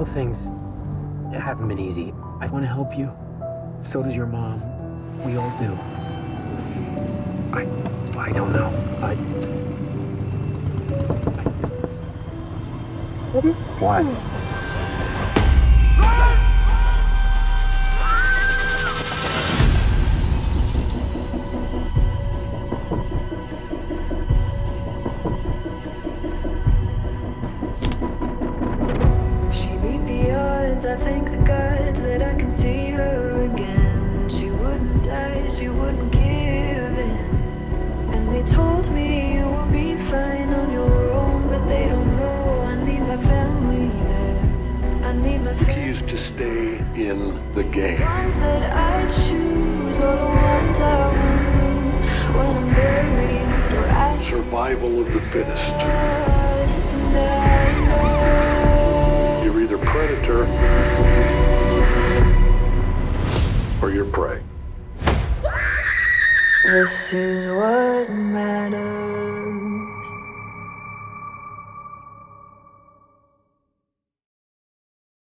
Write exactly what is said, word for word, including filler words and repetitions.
know things haven't been easy. I want to help you. So does your mom. We all do. I, I don't know. I... What? She beat the odds. I thank the gods that I can see her again. She wouldn't die, she wouldn't give in. And they told me you will be fine on your own, but they don't know I need my family there. I need my family. The key is to stay in the game. The ones that I choose are the ones I won't lose when I'm buried or ashes. Survival of the fittest. And I know You're either predator or you're prey. this is what matters.